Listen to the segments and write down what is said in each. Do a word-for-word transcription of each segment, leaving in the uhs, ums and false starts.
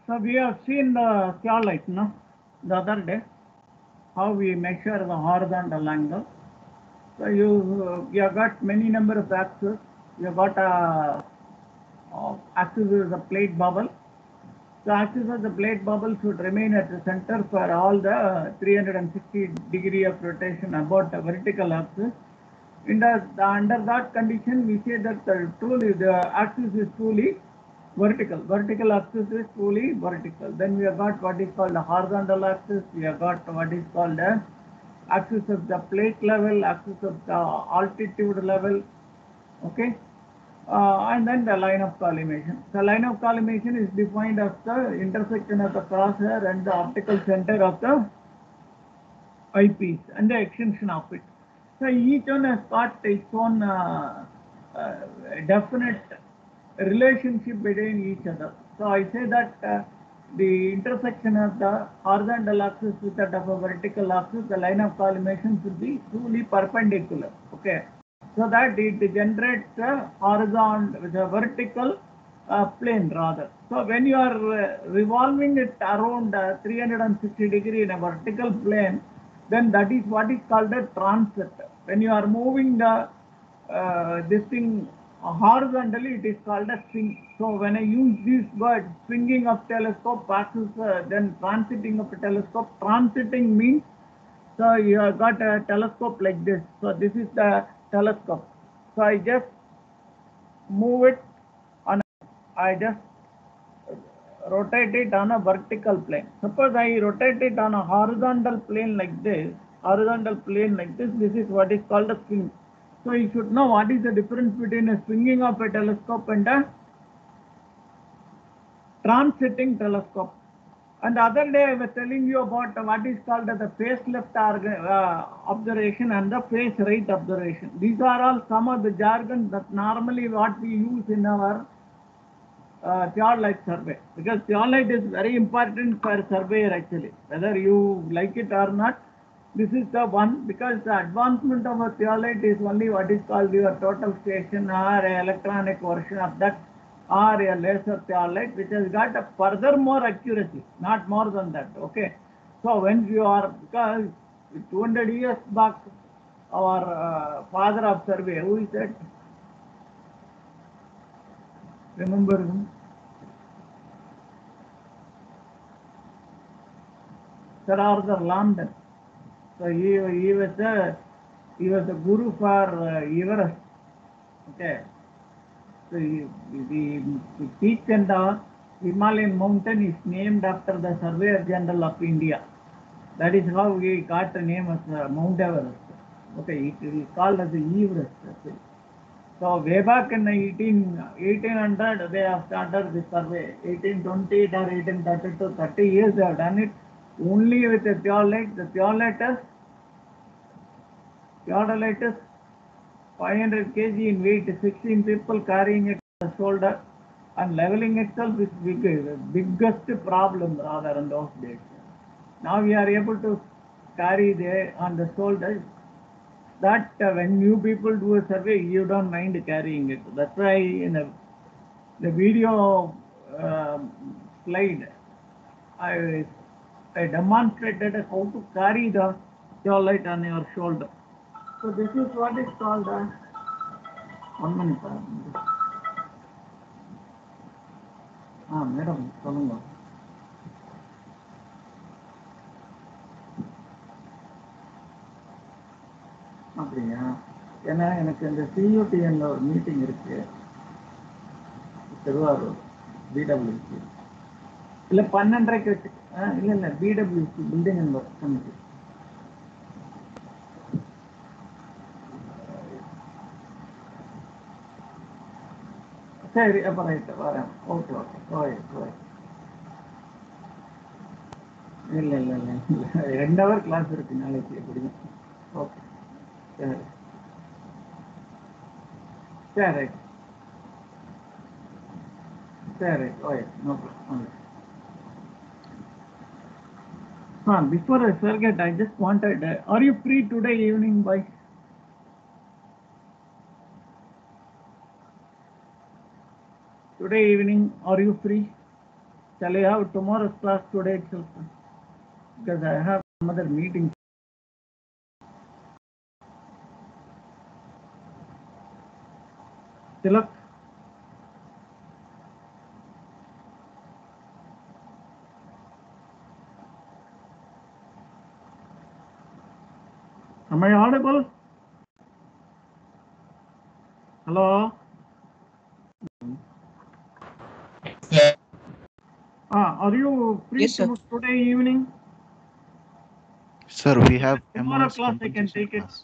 So we have seen the theolite, no, the other day, how we measure the horizontal angle. So you you have got many number of axes. You have got a, a axis is a plate bubble. The axis of the plate bubble should remain at the center for all the three hundred sixty degree of rotation about the vertical axis. In the, the under that condition, we say that the truly the axis is truly vertical. Vertical axis is truly vertical. Then we have got what is called the horizontal axis. We have got what is called the axis of the plate level, axis of the altitude level. Okay. Uh, and then the line of collimation. The line of collimation is defined as the intersection of the crosshair and the optical center of the eyepiece and the extension of it. So each one has got its own uh, uh, definite relationship between each other. So I say that uh, the intersection of the horizontal axis with that of a vertical axis, the line of collimation should be truly perpendicular. Okay. So that it generates a horizontal with a vertical uh, plane rather. So when you are uh, revolving it around uh, three hundred sixty degree in a vertical plane, then that is what is called a transit. When you are moving the uh, this thing horizontally, it is called a swing. So when I use this word, swinging of telescope passes, uh, then transiting of a telescope. Transiting means, so you have got a telescope like this. So this is the telescope. So I just move it on, I just rotate it on a vertical plane. Suppose I rotate it on a horizontal plane like this, horizontal plane like this, this is what is called a swing. So you should know what is the difference between a swinging of a telescope and a transiting telescope. And the other day I was telling you about what is called the face left uh, observation and the face right observation. These are all some of the jargon that normally what we use in our uh, theodolite survey, because theodolite is very important for surveyor actually, whether you like it or not. This is the one, because the advancement of a theodolite is only what is called your total station or a electronic version of that, or a laser theodolite, which has got a further more accuracy, not more than that. Okay. So when you are, because two hundred years back, our uh, father of survey, who is that? Remember him? Sir Arthur Lambton. So he, he was a he was a guru for uh, Everest. Okay. So he, the, the peak and the Himalayan mountain is named after the Surveyor General of India. That is how he got the name as uh, Mount Everest. Okay, it is called as the Everest. So way back in eighteen, eighteen hundred, they have started this survey. eighteen twenty-eight or eighteen thirty-two, thirty years they have done it only with the theodolite. The theodolite is, theodolite is five hundred kilograms in weight, sixteen people carrying it on the shoulder, and leveling itself is big, biggest problem rather in those days. Now we are able to carry there on the shoulders. That uh, when new people do a survey, you don't mind carrying it. That's why in the, the video uh, slide, I, I demonstrated how to carry the theodolite on your shoulder. So this is what is called uh, one minute. Ah, madam, சொல்லுங்க. அப்படியா? ஏன்னா எனக்கு இந்த சியூடிஎன்ல ஒரு meeting இருக்கு Thiruvarur PWC. இல்லை பன்னெண்டரைக்கு வச்சு, இல்லை இல்லை PWC building and work committee. சரி, அப்போ ரைட்டு வரேன். ஓகே ஓகே ஓய் ஓய் இல்லை இல்லை இல்லை இல்லை ரெண்டு ஹவர் கிளாஸ் இருக்கு நாளைக்கு எப்படியும். ஓகே சரி சரி ரைட் சரி ரைட் ஓய் no problem. Ah, before I forget, I just wanted, uh, are you free today evening, boys? Today evening, are you free? Shall I have tomorrow's class today itself? Because I have another meeting. Tilak? Am I audible? Hello? Yeah. Ah, are you free Yes, sir. to today evening? Sir, we have Tomorrow M O S class I can compensation take it. class.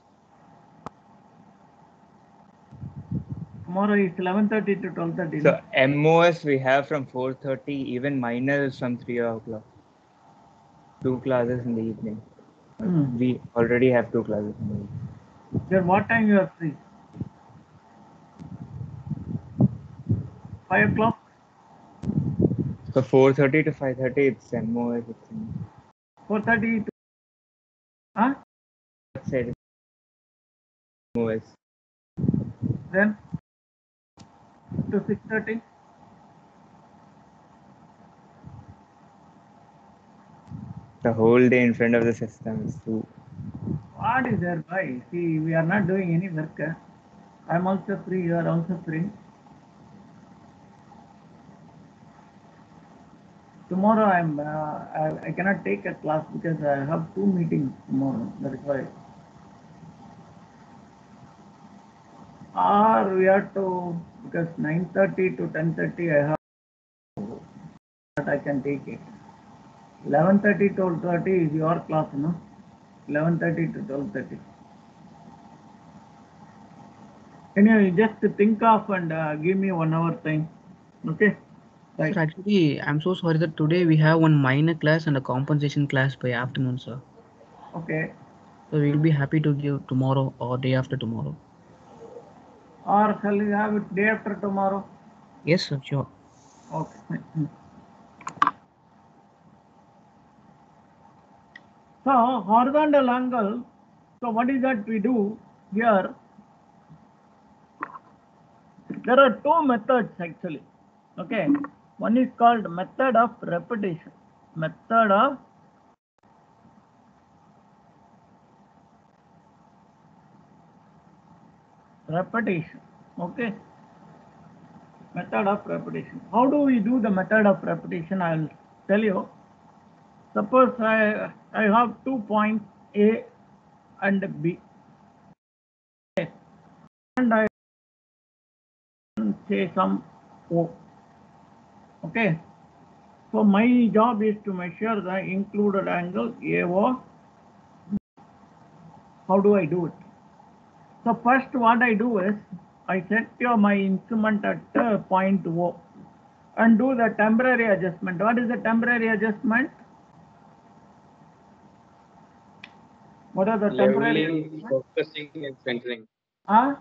Tomorrow is eleven thirty to twelve thirty. So M O S we have from four thirty, even minor is from three o'clock. Two classes in the evening. Hmm. We already have two classes in the evening. Then what time you are free? Five o'clock? So four thirty to five thirty, it's M O S. It's in Four thirty to huh? that side. M O S. Then to six thirty? The whole day in front of the system is too. What is there by? See, we are not doing any work. eh? I'm also free, you are also free. Tomorrow I'm uh, I, I cannot take a class because I have two meetings tomorrow. That is why. Or we have to, because nine thirty to ten thirty I have that I can take it. eleven thirty to twelve thirty is your class, no? eleven thirty to twelve thirty. Anyway, just think of and uh, give me one hour time. Okay? Right. Sir, actually, I'm so sorry that today we have one minor class and a compensation class by afternoon, sir. Okay. So we'll be happy to give tomorrow or day after tomorrow. Or shall we have it day after tomorrow? Yes, sir, sure. Okay. Hmm. So horizontal angle. So what is that we do here? There are two methods actually. Okay. One is called method of repetition. Method of repetition. Okay. Method of repetition. How do we do the method of repetition? I'll tell you. Suppose I I have two points A and B. Okay. And I say some O. Okay. So my job is to measure the included angle A O. How do I do it? So first what I do is I set your my instrument at uh, point O and do the temporary adjustment. What is the temporary adjustment? What are the temporary Leveling, focusing, and centering. Huh?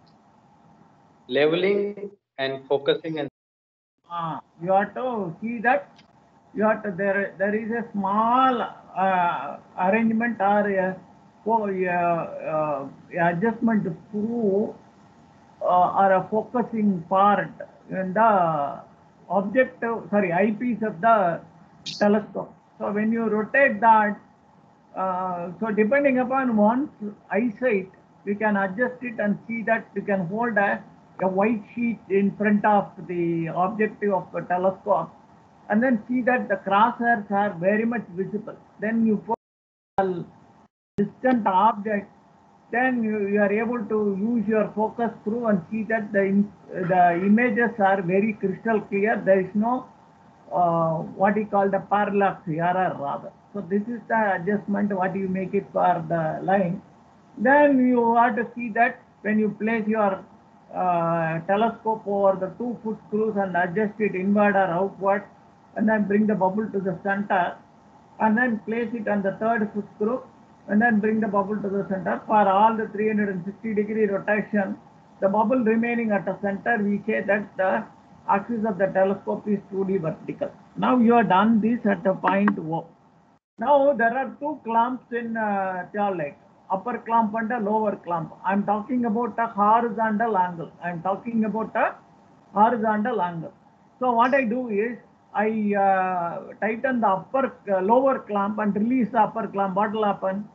Leveling and focusing and Ah, you have to see that you have to, there there is a small uh, arrangement or a, oh, uh, uh, adjustment screw uh, or a focusing part in the objective, sorry, eyepiece of the telescope. So when you rotate that, uh, so depending upon one's eyesight, we can adjust it and see that we can hold a, a white sheet in front of the objective of the telescope and then see that the crosshairs are very much visible. Then you put a distant object, then you, you are able to use your focus screw and see that the, the images are very crystal clear. There is no uh, what you call the parallax error rather. So this is the adjustment what you make it for the line. Then you have to see that when you place your uh, telescope over the two foot screws and adjust it inward or outward and then bring the bubble to the center and then place it on the third foot screw and then bring the bubble to the center. For all the three hundred sixty degree rotation, the bubble remaining at the center, we say that the axis of the telescope is truly vertical. Now you have done this at the point O. Now there are two clamps in uh, theodolite, upper clamp and a lower clamp. I am talking about a horizontal angle. I am talking about a horizontal angle. So what I do is I uh, tighten the upper uh, lower clamp and release the upper clamp, what will happen?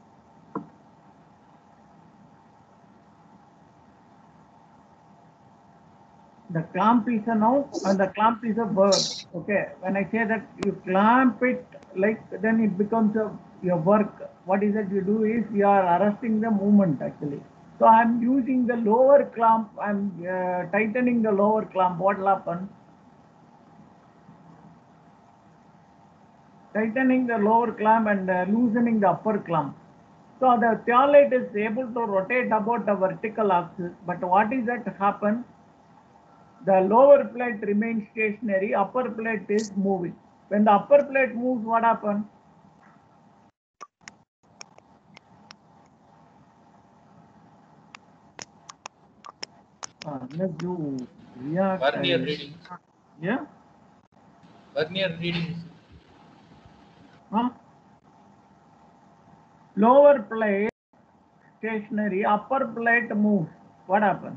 The clamp is a noun and the clamp is a verb. Okay, when I say that you clamp it, like, then it becomes a your work. What is it you do is you are arresting the movement actually. So I'm using the lower clamp, I'm uh, tightening the lower clamp. What will happen? Tightening the lower clamp and uh, loosening the upper clamp. So the theolite is able to rotate about the vertical axis, but what is that happen? The lower plate remains stationary, upper plate is moving. When the upper plate moves, what happens? Uh, unless you react. Vernier I- reading. Yeah? Vernier reading. Huh? Lower plate stationary, upper plate moves. What happens?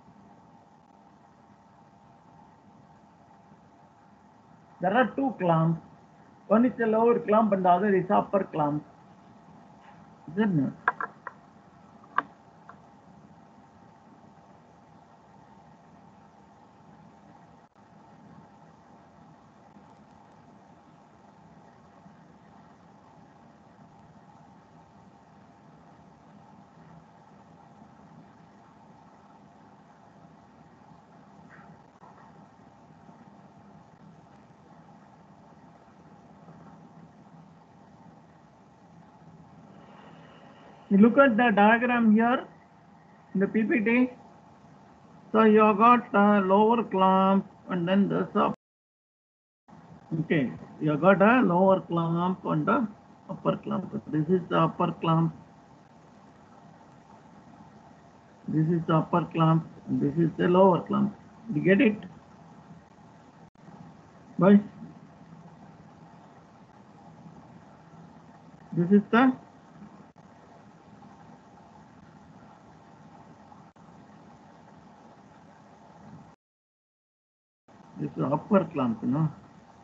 There are two clamps. One is the lower clamp and the other is upper clamp. Isn't it? You look at the diagram here in the P P T. So you have got a lower clamp and then this up. Okay, you have got a lower clamp and the upper clamp. This is the upper clamp. This is the upper clamp. This is the lower clamp. You get it? Right? This is the this is the upper clamp, you know.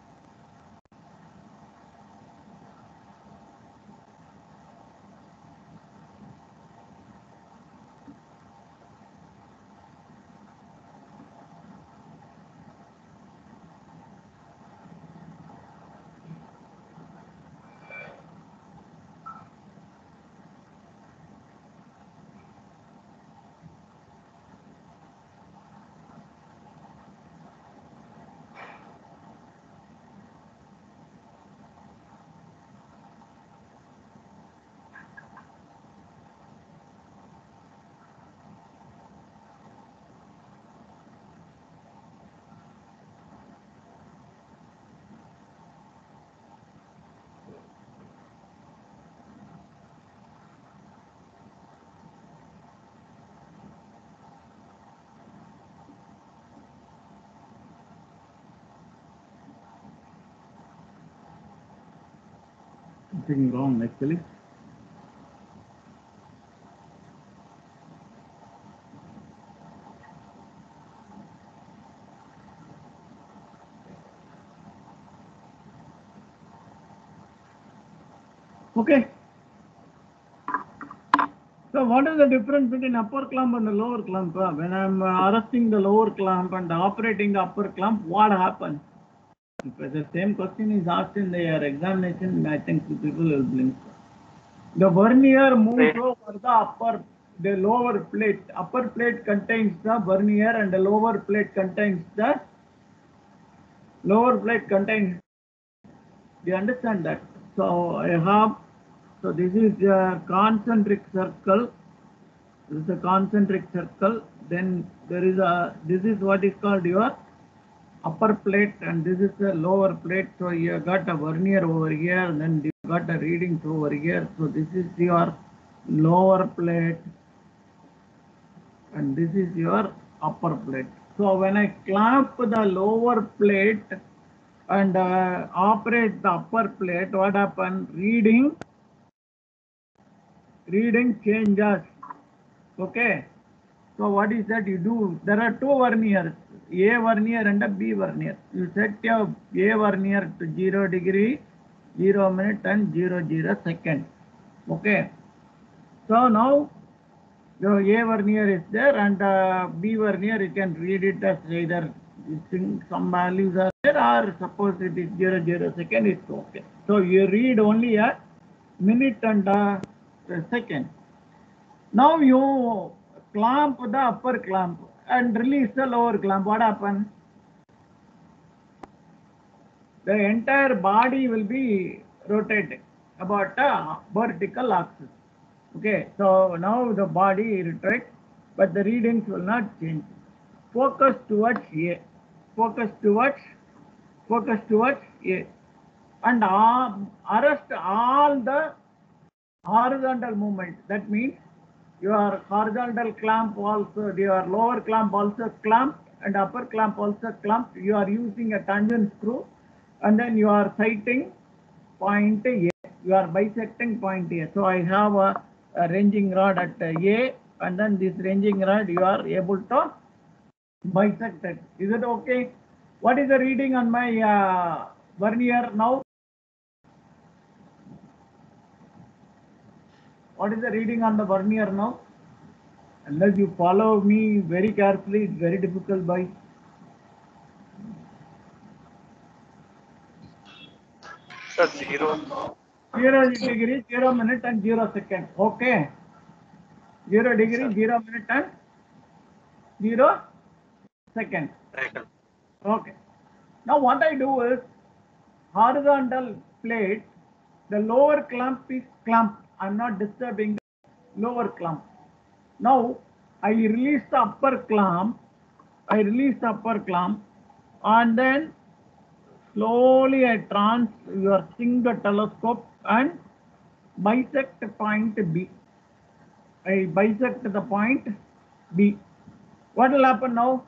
Something wrong actually. Okay. So what is the difference between upper clamp and the lower clamp? Uh, When I'm uh, arresting the lower clamp and operating the upper clamp, what happens? If the same question is asked in their examination, I think people will blink. The vernier moves over the upper, the lower plate. Upper plate contains the vernier and the lower plate contains the lower plate contains. Do you understand that? So I have, so this is a concentric circle. This is a concentric circle. Then there is a, this is what is called your upper plate and this is the lower plate. So you got a vernier over here and then you got a readings over here. So this is your lower plate and this is your upper plate. So when I clamp the lower plate and uh, operate the upper plate, what happens? Reading, reading changes. Okay. So what is that you do? There are two verniers. A vernier and a B vernier. You set your A vernier to zero degree, zero minute and zero zero second. Okay. So now your A vernier is there and uh, B vernier you can read it as either some values are there or suppose it is zero zero second, it's okay. So you read only a minute and a second. Now you clamp the upper clamp and release the lower clamp. What happens? The entire body will be rotated about a vertical axis. Okay, so now the body rotates, but the readings will not change. Focus towards A. Focus towards, focus towards A. And uh, arrest all the horizontal movement. That means your horizontal clamp also, your lower clamp also clamped and upper clamp also clamped. You are using a tangent screw and then you are sighting point A. You are bisecting point A. So I have a, a ranging rod at A and then this ranging rod you are able to bisect it. Is it okay? What is the reading on my uh, vernier now? What is the reading on the vernier now? Unless you follow me very carefully, it's very difficult, boy. Sir, zero. Zero degree, zero minute and zero second. Okay. Zero degree, Sir. zero minute and zero second. Second. Okay. Now what I do is horizontal plate, the lower clamp is clamped. I'm not disturbing the lower clamp. Now I release the upper clamp. I release the upper clamp and then slowly I trans your single telescope and bisect point B. I bisect the point B. What will happen now?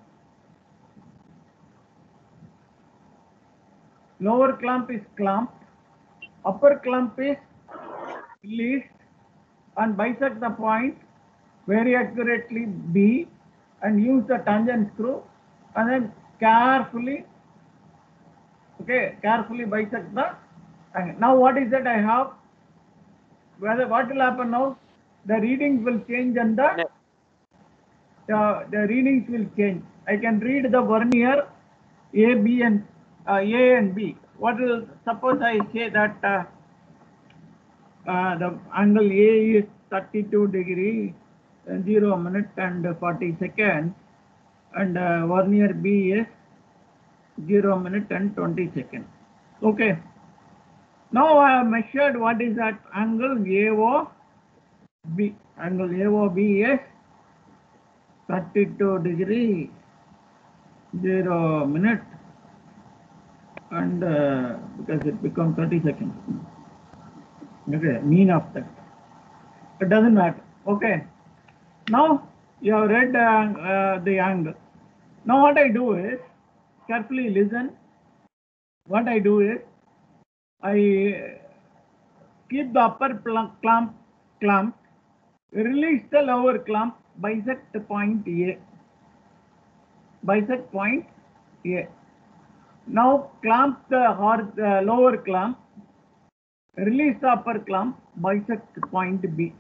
Lower clamp is clamped, upper clamp is released and bisect the point very accurately B and use the tangent screw and then carefully, okay, carefully bisect the angle. Now what is that I have? Whether what will happen now? The readings will change and the, the, the readings will change. I can read the vernier A, B and uh, A and B. What will, suppose I say that uh, uh, the angle A is thirty-two degree, uh, zero minute and forty seconds and uh, vernier B is zero minute and twenty seconds. Okay. Now I have measured what is that angle A O B. Angle A O B is thirty-two degree, zero minute and uh, because it becomes thirty seconds. Okay, mean of that. It doesn't matter. Okay. Now you have read uh, uh, the angle. Now what I do is, carefully listen. What I do is, I keep the upper clamp, clamp, release the lower clamp, bisect point A. Bisect point A. Now clamp the uh, lower clamp, release the upper clamp, bisect point B.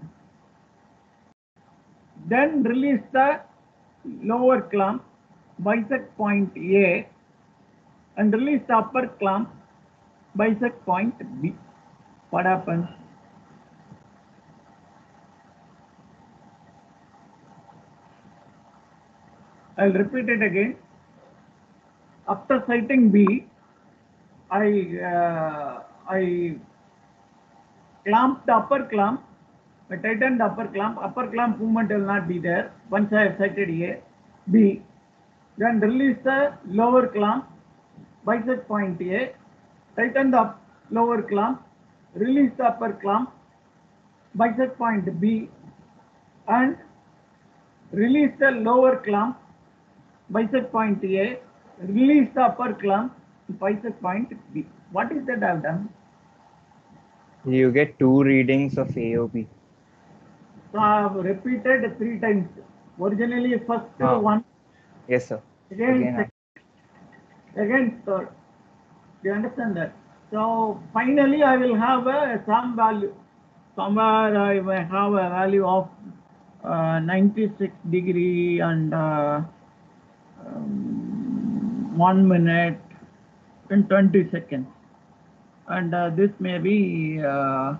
Then release the lower clamp, bisect point A and release the upper clamp, bisect point B. What happens? I'll repeat it again. After sighting B, I uh, I clamp the upper clamp, I tighten the upper clamp, upper clamp movement will not be there once I have sighted A, B, then release the lower clamp, bisect point A, tighten the lower clamp, release the upper clamp, bisect point B and release the lower clamp, bisect point A, release the upper clamp, bisect point B. What is that I have done? You get two readings of A O B. So I have repeated three times. Originally first Ah. one. Yes, sir. Again, Again, again third. Do you understand that? So finally I will have a some value. Somewhere I may have a value of uh, ninety-six degree and uh, um, one minute and twenty seconds. And uh, this may be uh,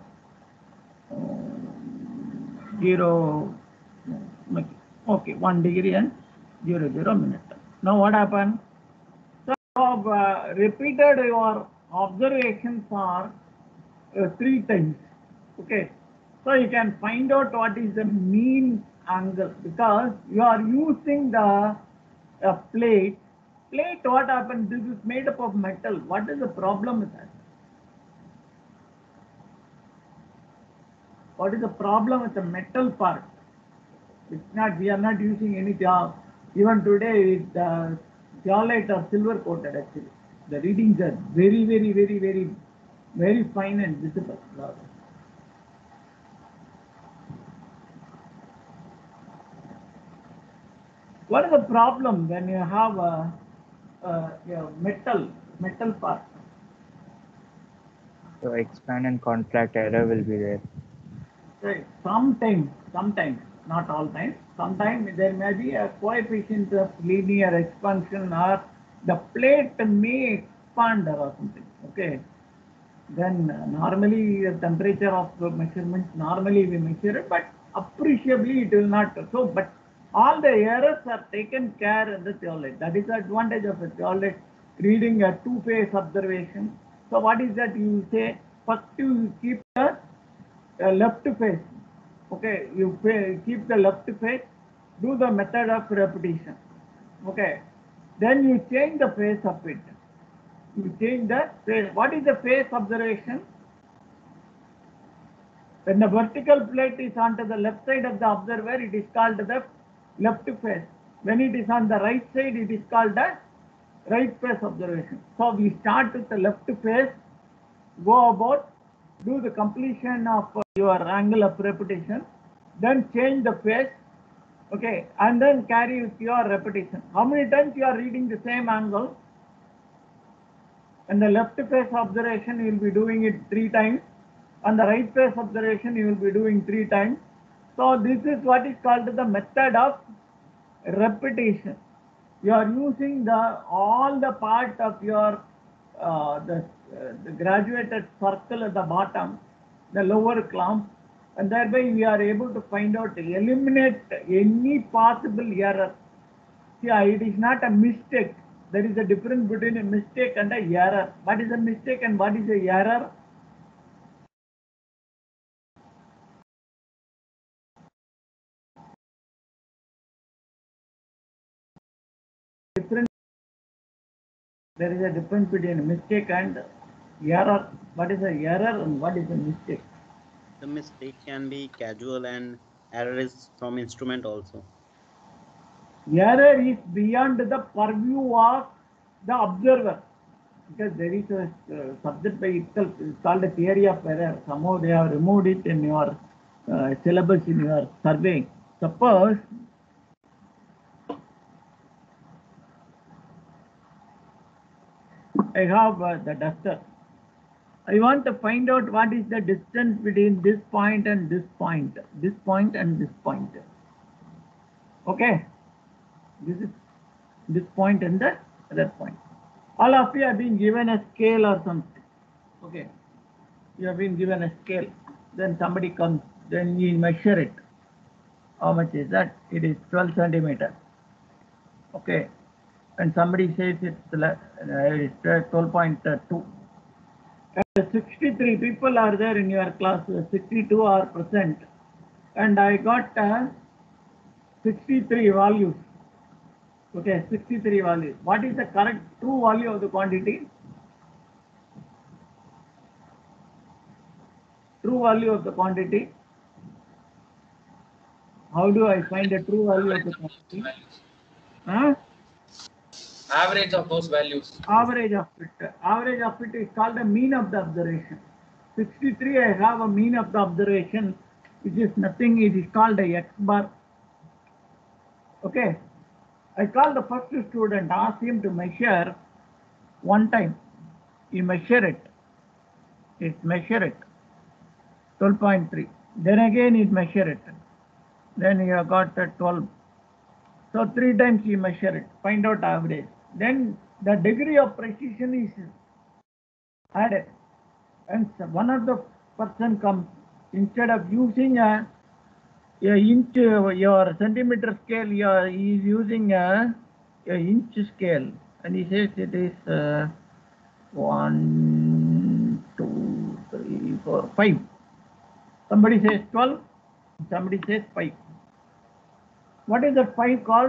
zero, okay, one degree and zero, zero minute. Now what happened? So you have uh, repeated your observations for uh, three times. Okay, so you can find out what is the mean angle because you are using the uh, plate. Plate, what happened? This is made up of metal. What is the problem with that? What is the problem with the metal part? It's not, we are not using any job. Even today, the zeolite are silver coated actually. The readings are very, very, very, very, very fine and visible. What is the problem when you have a, a, a metal, metal part? So expand and contract error will be there. Right. Sometimes, sometimes, not all times, sometimes there may be a coefficient of linear expansion or the plate may expand or something. Okay. Then uh, normally the temperature of the measurements, normally we measure it, but appreciably it will not. So, but all the errors are taken care in the zeolite. That is the advantage of the zeolite reading a two-phase observation. So what is that you say? First you keep the uh, left phase. Okay, you pay, keep the left phase, do the method of repetition. Okay, then you change the phase of it. You change the phase. What is the phase observation? When the vertical plate is onto the left side of the observer, it is called the left phase. When it is on the right side, it is called the right phase observation. So we start with the left phase, go about, do the completion of uh, your angle of repetition, then change the phase, okay, and then carry with your repetition. How many times you are reading the same angle? In the left phase observation, you will be doing it three times. On the right phase observation, you will be doing three times. So this is what is called the method of repetition. You are using the all the part of your uh, the, uh, the graduated circle at the bottom, the lower clump, and thereby we are able to find out, eliminate any possible error. See, it is not a mistake. There is a difference between a mistake and a error. What is a mistake and what is a error? Different. There is a difference between a mistake and error. What is a error and what is a mistake? The mistake can be casual and error is from instrument also. Error is beyond the purview of the observer, because there is a uh, subject by itself. It's called a theory of error. Somehow they have removed it in your uh, syllabus in your survey. Suppose I have uh, the duster. I want to find out what is the distance between this point and this point, this point and this point. Okay, this is this point and the other point. All of you have been given a scale or something. Okay, you have been given a scale. Then somebody comes, then you measure it. How much is that? It is twelve centimeters. Okay, and somebody says it's uh, twelve point two. And sixty-three people are there in your class, sixty-two are present, and I got uh, sixty-three values. Okay, sixty-three values. What is the correct true value of the quantity? True value of the quantity. How do I find the true value of the quantity? Huh? Average of those values. Average of it. Average of it is called the mean of the observation. sixty-three, I have a mean of the observation, which is nothing. It is called a X bar. Okay. I call the first student, ask him to measure one time. You measure it. It measure it. twelve point three. Then again it measure it. Then you have got uh, twelve. So three times you measure it. Find out average. Then the degree of precision is added. And so one of the person comes, instead of using a, a inch, uh, your centimeter scale, you are, he is using a, a inch scale, and he says it is uh, one, two, three, four, five. Somebody says twelve, somebody says five. What is that five called?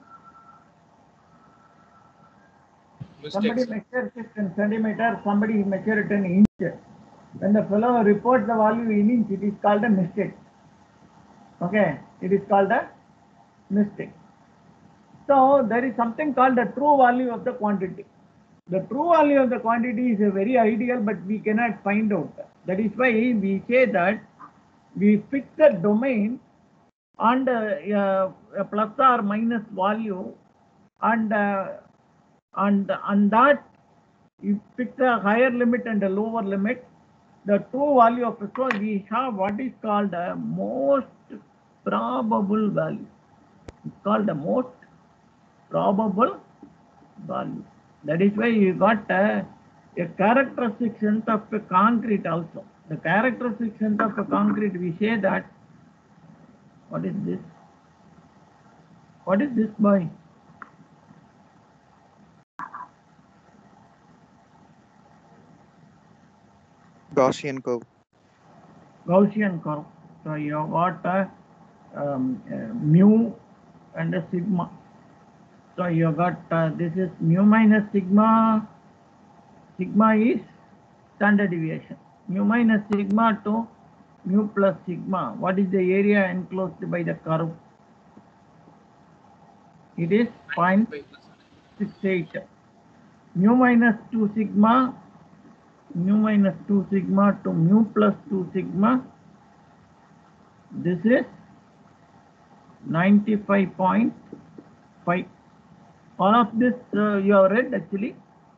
Somebody Mistakes. measures it in centimeter, somebody measures it in inch. When the fellow reports the value in inch, it is called a mistake. Okay, it is called a mistake. So there is something called the true value of the quantity. The true value of the quantity is a very ideal, but we cannot find out. That is why we say that we fix the domain and uh, a plus or minus value, and uh, and on that you fix a higher limit and a lower limit. The true value of it, so we have what is called a most probable value. It's called the most probable value. That is why you got a, a characteristic strength of a concrete also. The characteristic strength of a concrete, we say that, what is this? What is this, boy? Gaussian curve. Gaussian curve. So you have got a, um, a mu and a sigma. So you got uh, this is mu minus sigma. Sigma is standard deviation. Mu minus sigma to mu plus sigma. What is the area enclosed by the curve? It is zero point six eight. Mu minus two sigma. Mu minus two sigma to mu plus two sigma. This is ninety-five point five. All of this uh, you have read actually.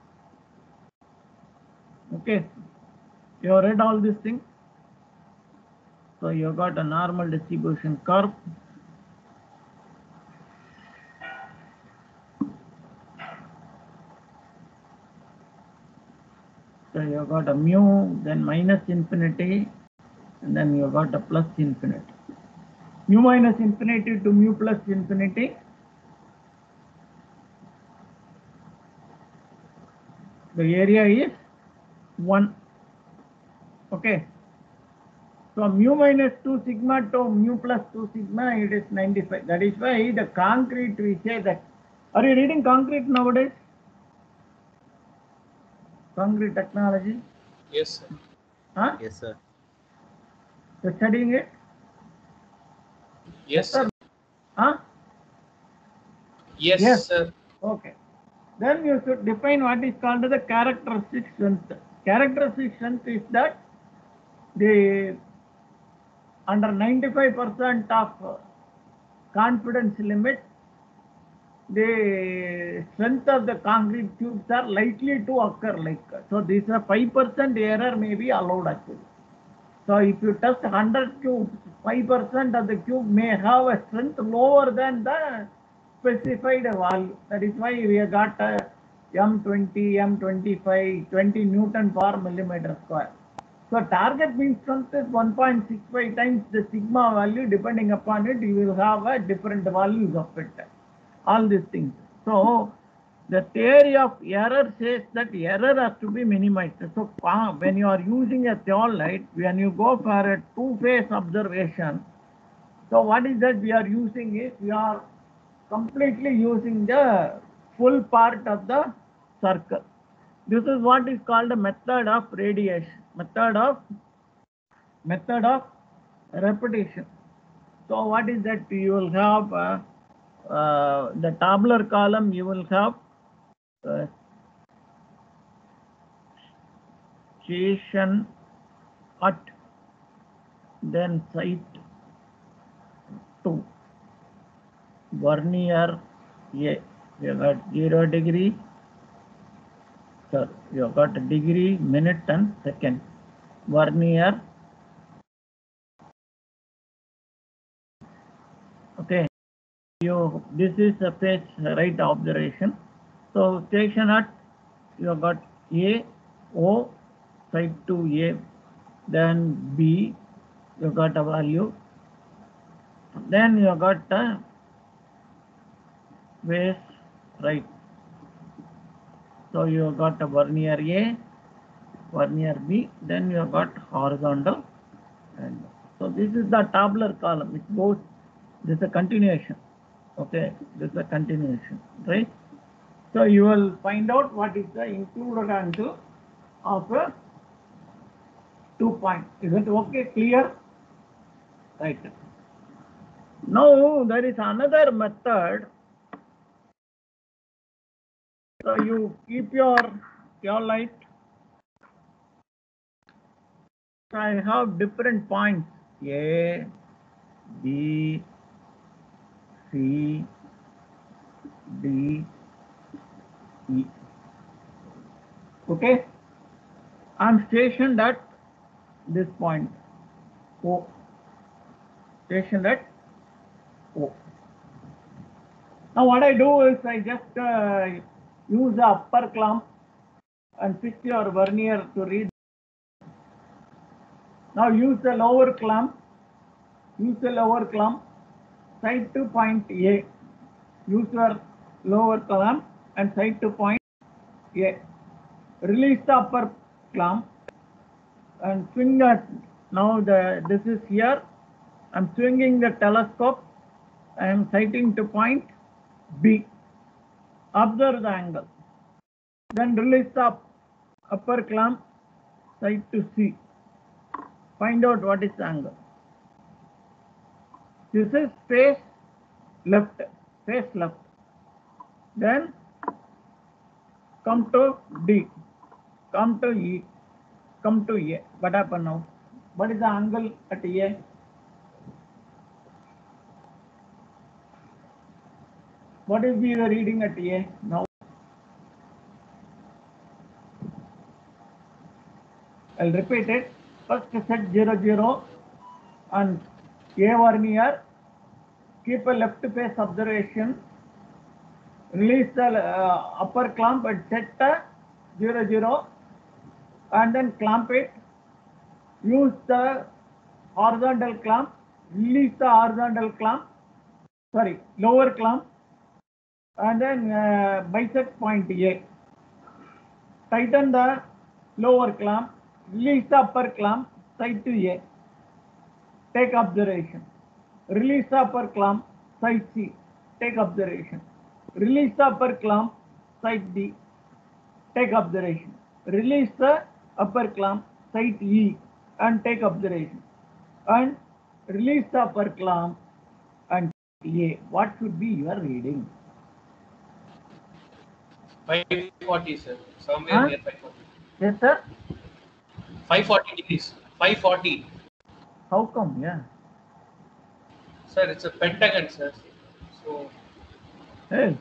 Okay, you have read all these things. So you have got a normal distribution curve. So you have got a mu, then minus infinity, and then you have got a plus infinity. Mu minus infinity to mu plus infinity. The area is one. Okay. So mu minus two sigma to mu plus two sigma, it is ninety-five. That is why the concrete, we say that. Are you reading concrete nowadays? Concrete technology? Yes, sir. Huh? Yes, sir. You're studying it? Yes, sir. Huh? Yes, Yes. sir. Okay. Then you should define what is called the characteristic strength. Characteristic strength is that the under ninety-five percent of confidence limit, the strength of the concrete cubes are likely to occur like. So this is a five percent error may be allowed actually. So if you test one hundred cubes, five percent of the cube may have a strength lower than the specified value. That is why we have got a M twenty, M twenty-five, twenty Newton per millimeter square. So target mean strength is one point six five times the sigma value. Depending upon it, you will have a different values of it. All these things. So the theory of error says that error has to be minimized. So when you are using a theodolite, when you go for a two-phase observation, so what is that we are using is we are completely using the full part of the circle. This is what is called a method of radiation, method of method of repetition. So what is that? You will have uh, uh, the tabular column. You will have uh, station at, then site two, vernier A, we have got zero degree, Sir, you have got degree, minute and second. Vernier. Okay. You, this is a face right observation. So station at, you have got A, O, side to A, then B, you got a value. Then you got a face right. So you got a vernier A, vernier B, then you got horizontal. And so this is the tabular column. It goes, this is a continuation. Okay, this is a continuation, right? So you will find out what is the included angle of a two point. Is it okay, clear? Right. Now there is another method. So you keep your your light. So I have different points A, B, C, D, E. Okay, I'm stationed at this point O. Stationed at O. Now what I do is I just uh, use the upper clamp and fix your vernier to read. Now use the lower clamp. Use the lower clamp. Side to point A. Use your lower clamp and side to point A. Release the upper clamp and swing that. Now the this is here. I'm swinging the telescope. I am sighting to point B. Observe the angle. Then release the upper clamp, sight to C. Find out what is the angle. This is face left, face left. Then come to D, come to E, come to A. What happened now? What is the angle at A? What is the reading at A now? I'll repeat it. First set zero zero and A vernier. Keep a left face observation. Release the uh, upper clamp and set uh, zero zero and then clamp it. Use the horizontal clamp. Release the horizontal clamp. Sorry, lower clamp. And then uh, bisect point A. Tighten the lower clamp. Release the upper clamp, side to A. Take observation. Release the upper clamp, side C. Take observation. Release the upper clamp, side D. Take observation. Release the upper clamp, side E and take observation. And release the upper clamp and A. What should be your reading? five forty, sir. Somewhere Huh? near five forty. Yes, sir. five forty degrees. five forty. How come? Yeah. Sir, it's a pentagon, sir. So, Hey,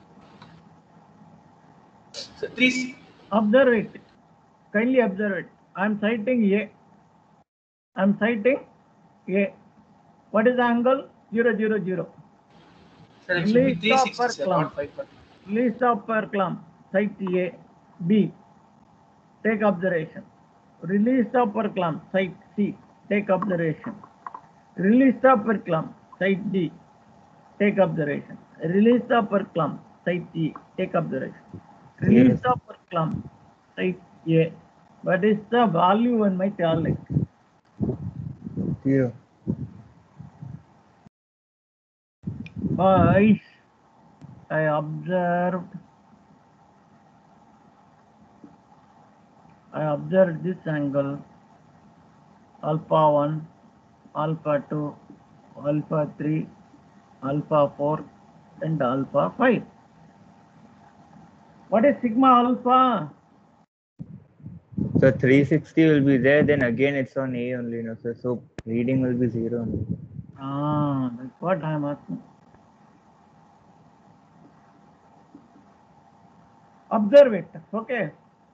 so three. observe it. Kindly observe it. I am sighting A. I am sighting A. What is the angle? zero zero zero. Sir, it should be Release the three sixty, upper sir, clamp. not five forty. Release the upper clamp. Sight A. B. Take observation. Release the upper clamp. Sight C. Take observation. Release the upper clamp. Sight D. Take observation. Release the upper clamp. Sight E. Take observation. Release the upper clamp. Sight A. What is the value in my tail light? Zero. By I observed I observed this angle alpha one, alpha two, alpha three, alpha four and alpha five. What is sigma alpha? So three sixty will be there, then again it's on A only, no sir. So reading will be zero only. Ah, that's what I am asking. Observe it, okay.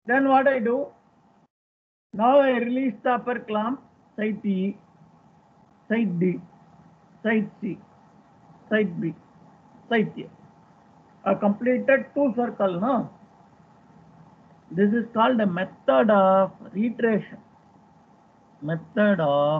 Then what I do? Now I release the upper clamp, side E, side D, side C, side B, side A. I completed two circles, no? This is called a method of reiteration. Method of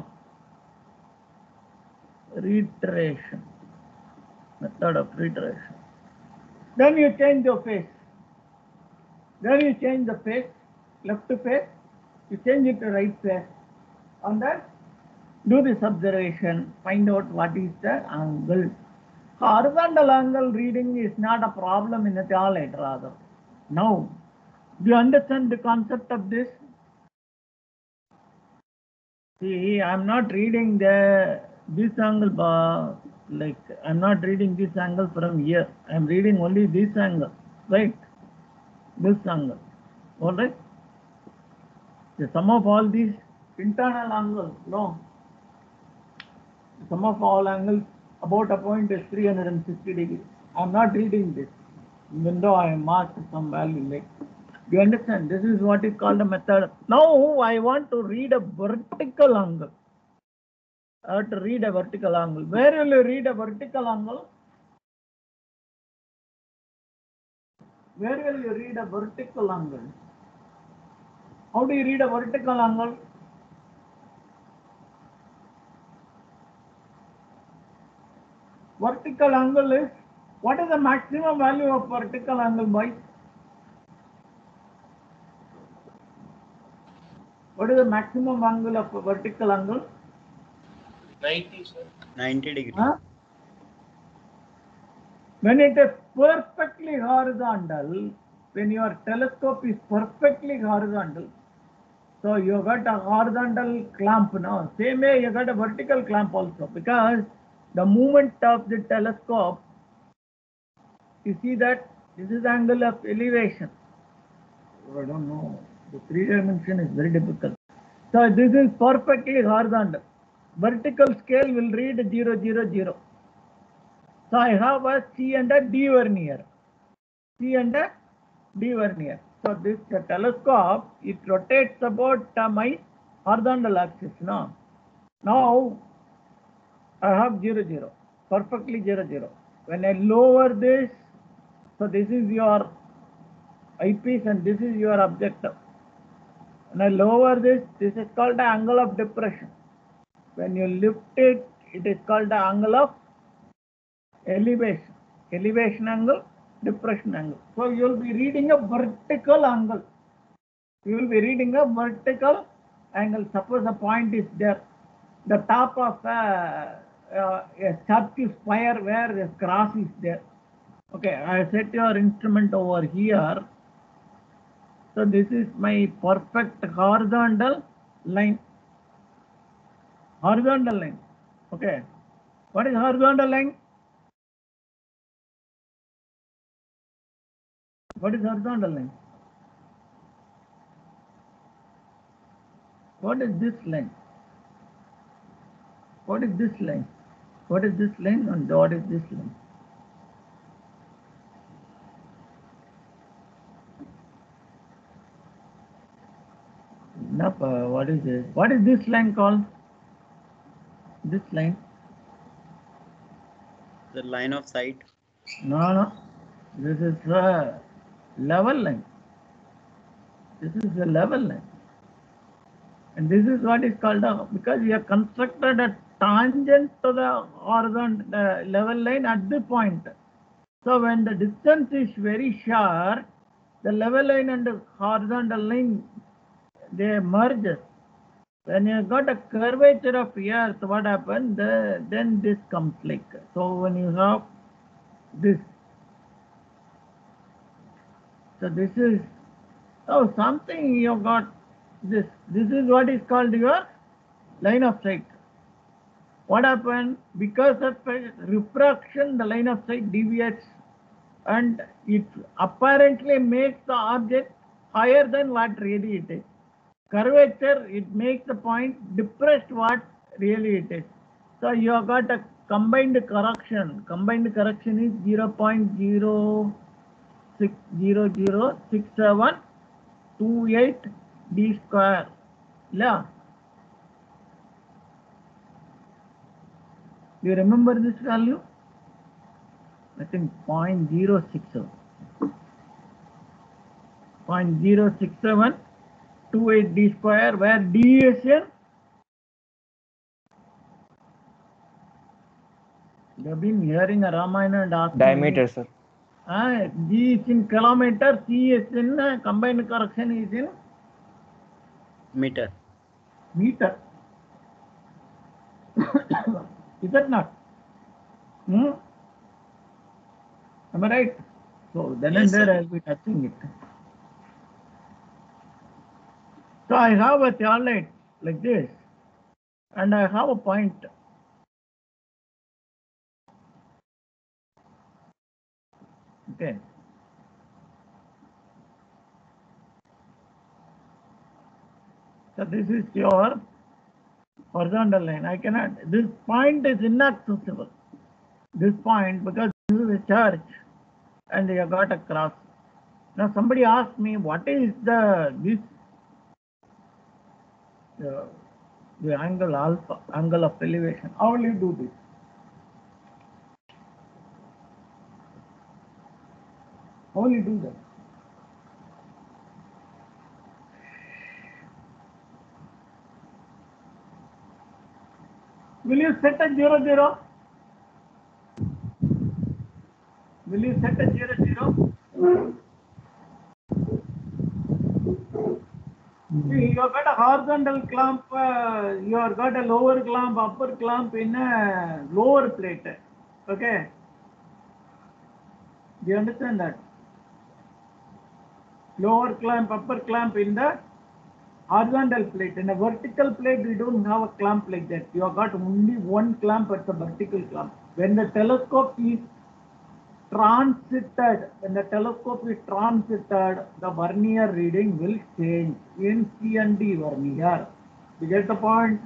reiteration. Method of reiteration. Then you change the face. Then you change the face, left face, you change it to right face, and then do this observation, find out what is the angle. Horizontal angle reading is not a problem in the theolite rather. Now, do you understand the concept of this? See, I'm not reading the this angle bar, like I'm not reading this angle from here. I'm reading only this angle, right? This angle, all right? The sum of all these internal angles, no. The sum of all angles about a point is three hundred sixty degrees. I'm not reading this, even though I marked some value like. You understand? This is what is called a method. Now I want to read a vertical angle. I have to read a vertical angle. Where will you read a vertical angle? Where will you read a vertical angle? How do you read a vertical angle? Vertical angle is, what is the maximum value of vertical angle, boys? What is the maximum angle of a vertical angle? ninety, sir. ninety degree. Huh? When it is perfectly horizontal, when your telescope is perfectly horizontal, so you got a horizontal clamp now. Same way you got a vertical clamp also, because the movement of the telescope, you see that this is angle of elevation. I don't know. The three dimension is very difficult. So this is perfectly horizontal. Vertical scale will read zero, zero, zero. So I have a C and a D vernier. C and a D vernier. So this the telescope, it rotates about uh, my horizontal axis. Now, now I have zero, zero. Perfectly zero, zero. When I lower this, so this is your eyepiece and this is your objective. When I lower this, this is called the angle of depression. When you lift it, it is called the angle of elevation. Elevation angle, depression angle. So you will be reading a vertical angle. You will be reading a vertical angle. Suppose a point is there, the top of a, a, a circular spire where the cross is there. Okay, I set your instrument over here. So this is my perfect horizontal line. Horizontal line. Okay. What is horizontal line? What is horizontal line? What is this line? What is this line? What is this line and what is this line? Enough, uh, what is this? What is this line called? This line? The line of sight. No, no. This is a level line. This is a level line. And this is what is called a, because you have constructed a tangent to the horizontal uh, level line at the point. So when the distance is very short, the level line and the horizontal line, they merge. When you got a curvature of earth, what happens? The, then this comes like, so when you have this, so this is, oh, something you got this, this is what is called your line of sight. What happened? Because of refraction, the line of sight deviates and it apparently makes the object higher than what really it is. Curvature, it makes the point depressed what really it is. So you have got a combined correction. Combined correction is zero point zero six zero zero six seven twenty-eight d square. Yeah. Do you remember this value? I think zero point zero six seven. zero point zero six seven twenty-eight d square, where d is in. You have been hearing a Ramayana and asking. Diameter, sir. Uh, G is in kilometer, C is in uh, combined correction is in Meter. meter. Is that not? Hmm? Am I right? So then Yes, and there sir. I will be touching it. So I have a theodolite like this, and I have a point. Okay. So this is your horizontal line. I cannot, this point is inaccessible. This point, because this is a church and you got a cross. Now somebody asked me, what is the, this, uh, the angle alpha, angle of elevation? How will you do this? How will you do that? Will you set a zero zero? Will you set a zero zero? See, you have got a horizontal clamp, uh, you have got a lower clamp, upper clamp in a lower plate. Okay? Do you understand that? Lower clamp, upper clamp in the horizontal plate. In a vertical plate, we don't have a clamp like that. You have got only one clamp at the vertical clamp. When the telescope is transited, when the telescope is transited, the vernier reading will change in C and D vernier. You get the point?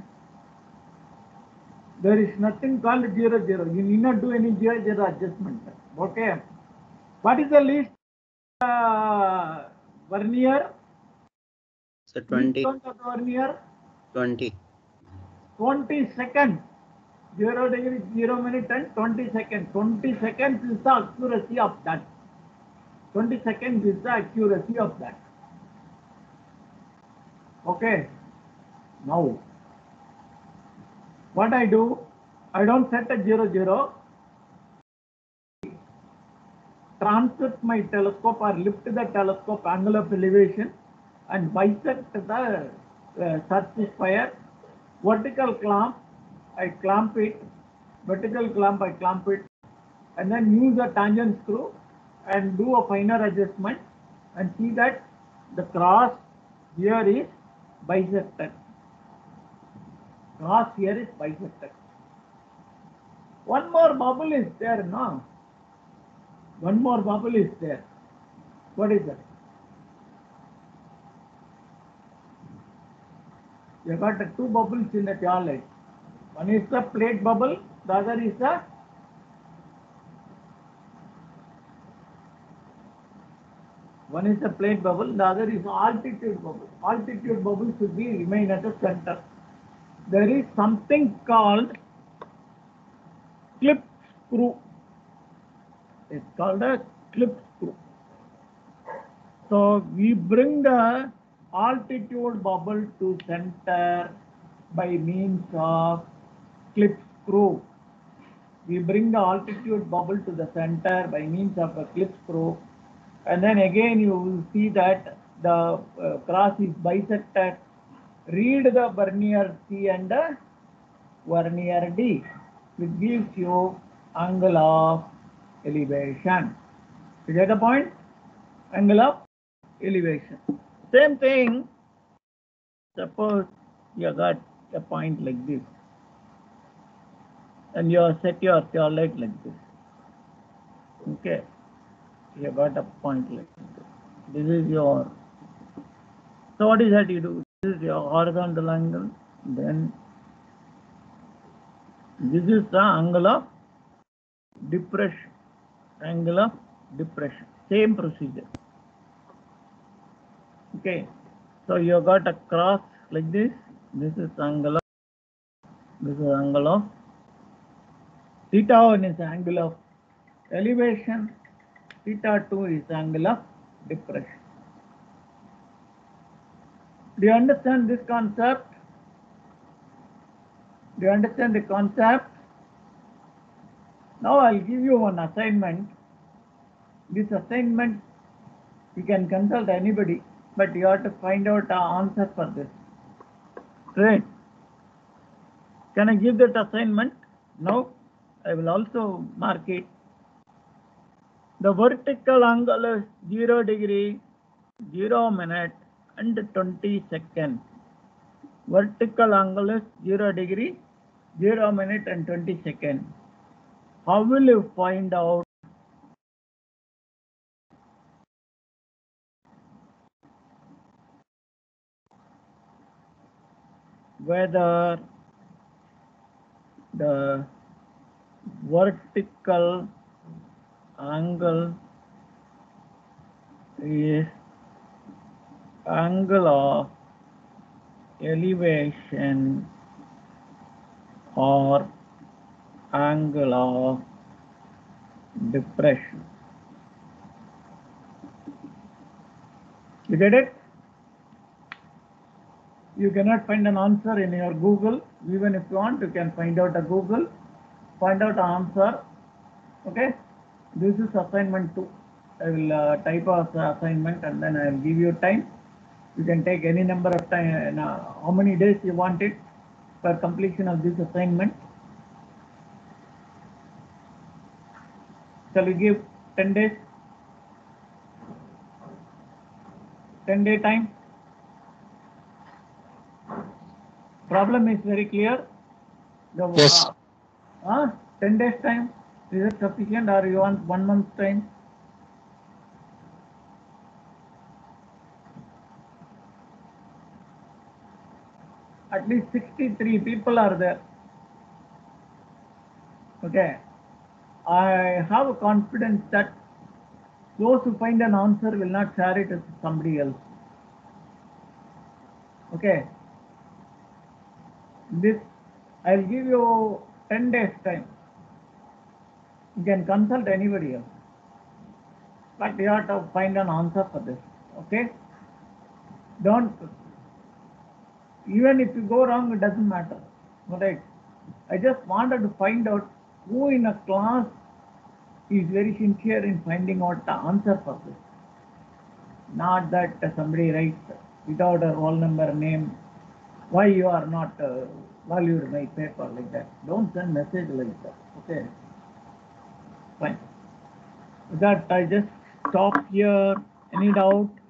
There is nothing called zero zero. You need not do any zero zero adjustment. Okay. What is the least uh, vernier? So twenty, Least count of the vernier? twenty. twenty seconds. Zero degree, zero minute and twenty seconds. twenty seconds is the accuracy of that. twenty seconds is the accuracy of that. Okay. Now, what I do, I don't set a zero zero. Transfer my telescope or lift the telescope angle of elevation and bisect the uh, surface fire. Vertical clamp, I clamp it. Vertical clamp, I clamp it. And then use a tangent screw and do a finer adjustment and see that the cross here is bisected. Cross here is bisected. One more bubble is there, no? One more bubble is there. What is that? You got the two bubbles in the theodolite. One is the plate bubble, the other is the one is the plate bubble, the other is altitude bubble. Altitude bubble should be remain at the center. There is something called clip screw. It's called a clip screw. So we bring the altitude bubble to center by means of clip screw. We bring the altitude bubble to the center by means of a clip screw, and then again you will see that the uh, cross is bisected. Read the vernier C and the vernier D, which gives you angle of elevation. You get the point? Angle of elevation. Same thing. Suppose you got a point like this, and you set your theodolite like this. Okay, you got a point like this. This is your. So what is that you do? This is your horizontal angle. Then this is the angle of depression. Angle of depression. Same procedure. Okay, so you got a cross like this. This is angle of, this is angle of theta one is angle of elevation, theta two is angle of depression. Do you understand this concept? Do you understand the concept? Now I'll give you one assignment. This assignment you can consult anybody, but you have to find out the answer for this. Great. Can I give that assignment? No. I will also mark it. The vertical angle is zero degree, zero minute and twenty seconds. Vertical angle is zero degree, zero minute and twenty seconds. How will you find out? Whether the vertical angle is angle of elevation or angle of depression? You get it? You cannot find an answer in your Google. Even if you want, you can find out a Google, find out an answer. Okay, this is assignment two. I will uh, type as assignment and then I will give you time. You can take any number of time, uh, how many days you want it for completion of this assignment. Shall we give ten days? ten day time? Problem is very clear. The, Yes. Uh, uh, ten days time, is it sufficient or you want one month time? At least sixty-three people are there. Okay. I have a confidence that those who find an answer will not share it with somebody else. Okay. This, I'll give you ten days time. You can consult anybody else. But you have to find an answer for this. Okay. Don't, even if you go wrong, it doesn't matter. Alright. I just wanted to find out who in a class is very sincere in finding out the answer for this. Not that somebody writes without a roll number, name, why you are not uh, valued my paper like that. Don't send message like that. Okay. Fine. With that, I just stop here. Any doubt?